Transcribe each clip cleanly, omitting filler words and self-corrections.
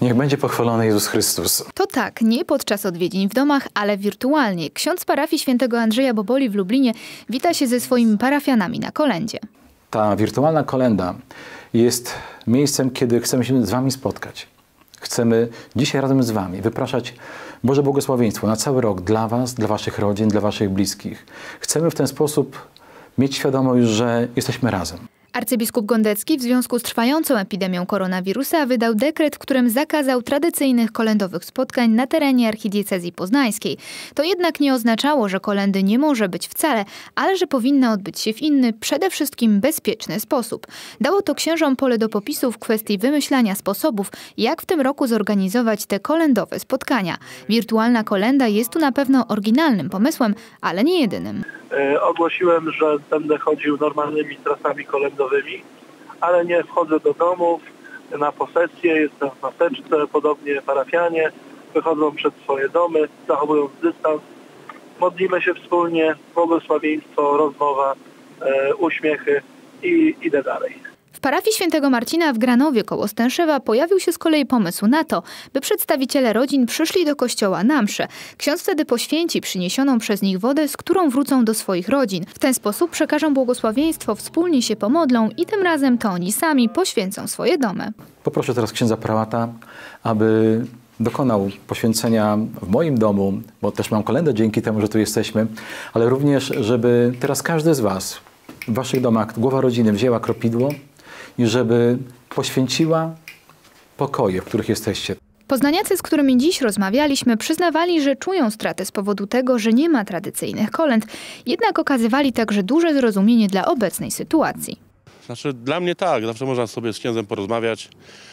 Niech będzie pochwalony Jezus Chrystus. To tak, nie podczas odwiedzin w domach, ale wirtualnie. Ksiądz parafii świętego Andrzeja Boboli w Lublinie wita się ze swoimi parafianami na kolędzie. Ta wirtualna kolęda jest miejscem, kiedy chcemy się z wami spotkać. Chcemy dzisiaj razem z wami wypraszać Boże błogosławieństwo na cały rok dla was, dla waszych rodzin, dla waszych bliskich. Chcemy w ten sposób mieć świadomość, że jesteśmy razem. Arcybiskup Gondecki w związku z trwającą epidemią koronawirusa wydał dekret, w którym zakazał tradycyjnych kolędowych spotkań na terenie archidiecezji poznańskiej. To jednak nie oznaczało, że kolędy nie może być wcale, ale że powinny odbyć się w inny, przede wszystkim bezpieczny sposób. Dało to księżom pole do popisu w kwestii wymyślania sposobów, jak w tym roku zorganizować te kolędowe spotkania. Wirtualna kolęda jest tu na pewno oryginalnym pomysłem, ale nie jedynym. Ogłosiłem, że będę chodził normalnymi trasami kolędowymi, ale nie wchodzę do domów na posesję, jestem w maseczce, podobnie parafianie wychodzą przed swoje domy, zachowując dystans. Modlimy się wspólnie, błogosławieństwo, rozmowa, uśmiechy i idę dalej. W parafii świętego Marcina w Granowie koło Stęszewa pojawił się z kolei pomysł na to, by przedstawiciele rodzin przyszli do kościoła na mszę. Ksiądz wtedy poświęci przyniesioną przez nich wodę, z którą wrócą do swoich rodzin. W ten sposób przekażą błogosławieństwo, wspólnie się pomodlą i tym razem to oni sami poświęcą swoje domy. Poproszę teraz księdza prałata, aby dokonał poświęcenia w moim domu, bo też mam kolędę dzięki temu, że tu jesteśmy, ale również, żeby teraz każdy z was w waszych domach, głowa rodziny wzięła kropidło i żeby poświęciła pokoje, w których jesteście. Poznaniacy, z którymi dziś rozmawialiśmy, przyznawali, że czują stratę z powodu tego, że nie ma tradycyjnych kolęd. Jednak okazywali także duże zrozumienie dla obecnej sytuacji. Znaczy, dla mnie tak, zawsze można sobie z księdzem porozmawiać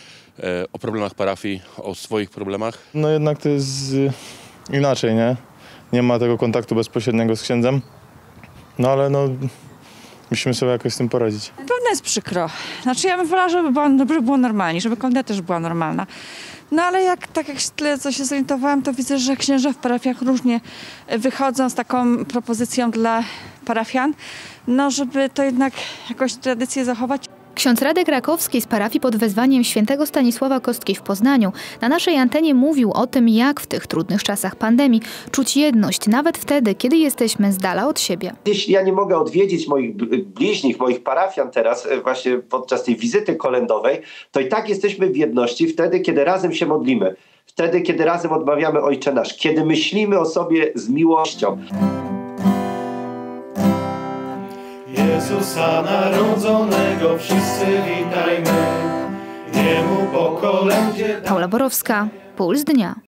o problemach parafii, o swoich problemach. No jednak to jest inaczej, nie? Nie ma tego kontaktu bezpośredniego z księdzem. No ale musimy sobie jakoś z tym poradzić. Pewno jest przykro. Znaczy ja bym wolała, żeby było normalnie, żeby kolęda też była normalna. No ale tak jak tyle co się zorientowałam, to widzę, że księża w parafiach różnie wychodzą z taką propozycją dla parafian, no żeby to jednak jakoś tradycję zachować. Ksiądz Radek Rakowski z parafii pod wezwaniem świętego Stanisława Kostki w Poznaniu na naszej antenie mówił o tym, jak w tych trudnych czasach pandemii czuć jedność, nawet wtedy, kiedy jesteśmy z dala od siebie. Jeśli ja nie mogę odwiedzić moich bliźnich, moich parafian teraz właśnie podczas tej wizyty kolędowej, to i tak jesteśmy w jedności wtedy, kiedy razem się modlimy, wtedy, kiedy razem odmawiamy Ojcze Nasz, kiedy myślimy o sobie z miłością. Jezusa narodzonego wszyscy witajmy, Jemu po kolędzie. Paula Borowska, Puls Dnia.